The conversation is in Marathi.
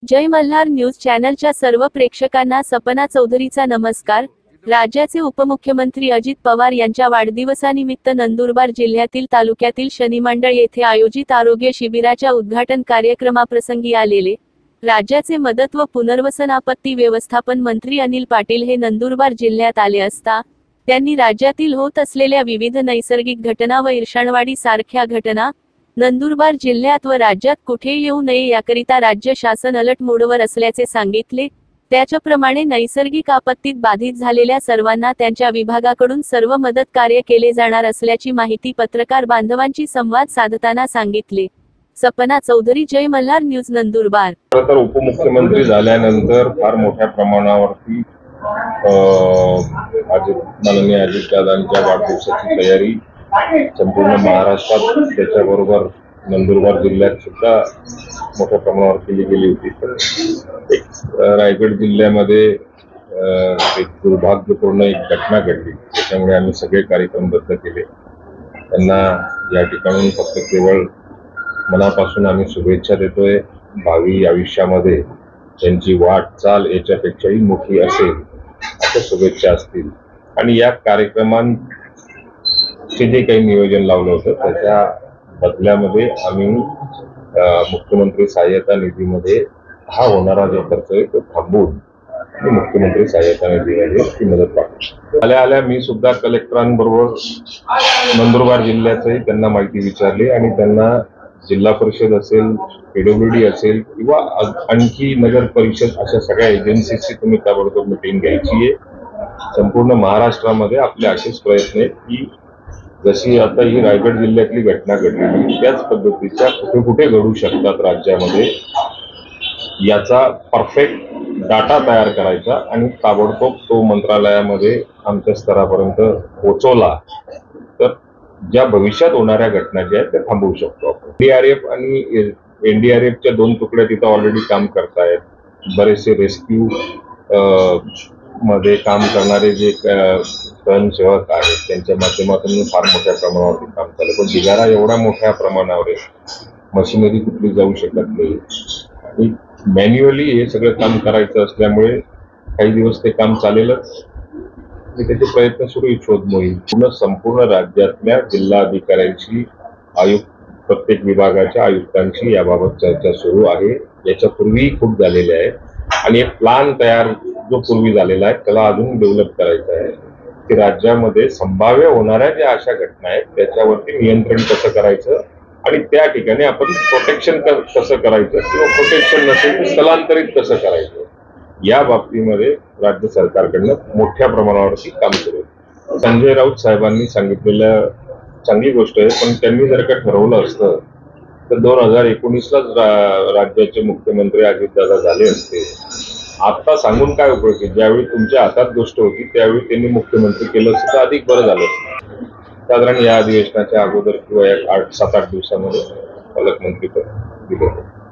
जय मल्हार न्यूज चॅनलच्या सर्व प्रेक्षकांना सपना चौधरीचा नमस्कार। राज्याचे उपमुख्यमंत्री अजित पवार यांच्या वाढदिवसानिमित्त नंदुरबार जिल्ह्यातील तालुक्यातील शनिमंडळ येथे आयोजित आरोग्य शिबिराच्या उद्घाटन कार्यक्रमाप्रसंगी आलेले राज्याचे मदत व पुनर्वसन आपत्ती व्यवस्थापन मंत्री अनिल पाटील हे नंदुरबार जिल्ह्यात आले असता त्यांनी राज्यातील होत असलेल्या विविध नैसर्गिक घटना व इर्षणवाडी सारख्या घटना नंदुरबार जिल्ह्यात व राज्यात कुठे येऊ नये याकरिता राज्य शासन अलर्ट मोडवर असल्याचे सांगितले। त्याच्याप्रमाणे नैसर्गिक आपत्तीत बाधित झालेल्या सर्वांना त्यांच्या विभागाकडून सर्व मदत कार्य केले जाणार असल्याची माहिती पत्रकार बांधवांची संवाद साधताना सांगितले। सपना चौधरी, जय मल्हार न्यूज, नंदुरबार। तर उपमुख्यमंत्री झाल्यानंतर फार मोठ्या प्रमाणावरती माननीय अजितदादांच्या वाढदिवसाची तयारी संपूर्ण महाराष्ट्रात त्याच्याबरोबर नंदुरबार जिल्ह्यात सुद्धा मोठ्या प्रमाणावर केली गेली होती। एक रायगड जिल्ह्यामध्ये एक दुर्भाग्यपूर्ण एक घटना घडली, त्याच्यामुळे आम्ही सगळे कार्यक्रम रद्द केले। त्यांना या ठिकाणी फक्त केवळ मनापासून आम्ही शुभेच्छा देतोय। भावी आयुष्यामध्ये त्यांची वाटचाल याच्यापेक्षाही मोठी असेल अशा शुभेच्छा असतील। आणि या कार्यक्रमांचे जे काही नियोजन लावलं होतं त्याच्या बदल्यामध्ये आम्ही मुख्यमंत्री सहाय्यता निधीमध्ये हा होणारा जो खर्च आहे तो थांबवून मुख्यमंत्री सहाय्यता निधीमध्ये ती मदत पाठवू। आल्या मी सुद्धा कलेक्टरांबरोबर नंदुरबार जिल्ह्याचंही त्यांना माहिती विचारली आणि त्यांना जिल्हा परिषद असेल, PWD असेल किंवा आणखी नगर परिषद अशा सगळ्या एजन्सीची तुम्ही ताबडतोब मीटिंग घ्यायची आहे। संपूर्ण महाराष्ट्रामध्ये आपले असेच प्रयत्न आहेत की जशी आता ही रायगड जिल्ह्यातली घटना घडली त्याच पद्धतीच्या कुठे कुठे घडू शकतात राज्यामध्ये याचा परफेक्ट डाटा तयार करायचा आणि ताबडतोब तो मंत्रालयामध्ये आमच्या स्तरापर्यंत पोहोचवला तर ज्या भविष्यात होणाऱ्या घटना ज्या आहेत त्या थांबवू शकतो आपण। DRF आणि NDRFच्या 2 तुकड्या तिथं ऑलरेडी काम करतायत। बरेचसे रेस्क्यू मध्ये काम करणारे जे स्वयंसेवक आहेत त्यांच्या माध्यमातून फार मोठ्या प्रमाणावरती काम चालू, पण ढिगारा एवढा मोठ्या प्रमाणावर मशिनरी कुठली जाऊ शकत नाही आणि मॅन्युअली हे सगळं काम करायचं असल्यामुळे काही दिवस ते काम चालेलच। त्याचे प्रयत्न सुरू आहेत, शोध मोहीम संपूर्ण राज्यातल्या जिल्हाधिकाऱ्यांशी प्रत्येक विभागाच्या आयुक्तांशी याबाबत चर्चा सुरू आहे। याच्यापूर्वी खूप झालेले आहे आणि एक प्लान तयार जो पूर्वी झालेला आहे त्याला अजून डेव्हलप करायचं आहे की राज्यामध्ये संभाव्य होणाऱ्या ज्या अशा घटना आहेत त्याच्यावरती नियंत्रण कसं करायचं आणि त्या ठिकाणी आपण प्रोटेक्शन कसं करायचं किंवा प्रोटेक्शन नसेल तर स्थलांतरित कसं करायचं या बाबतीमध्ये राज्य सरकारकडनं मोठ्या प्रमाणावरती काम सुरू आहे। संजय राऊत साहेबांनी सांगितलेलं चांगली गोष्ट आहे, पण त्यांनी जर का ठरवलं असतं तर 2019लाच राज्याचे मुख्यमंत्री अजितदादा झाले असते। आता सांगून काय उपयोग आहे? ज्यावेळी तुमच्या हातात गोष्ट होती त्यावेळी त्यांनी मुख्यमंत्री केलं असतं तर अधिक बरं झालं असतं। साधारण या अधिवेशनाच्या अगोदर किंवा 7-8 दिवसामध्ये पालकमंत्री पद दिलं।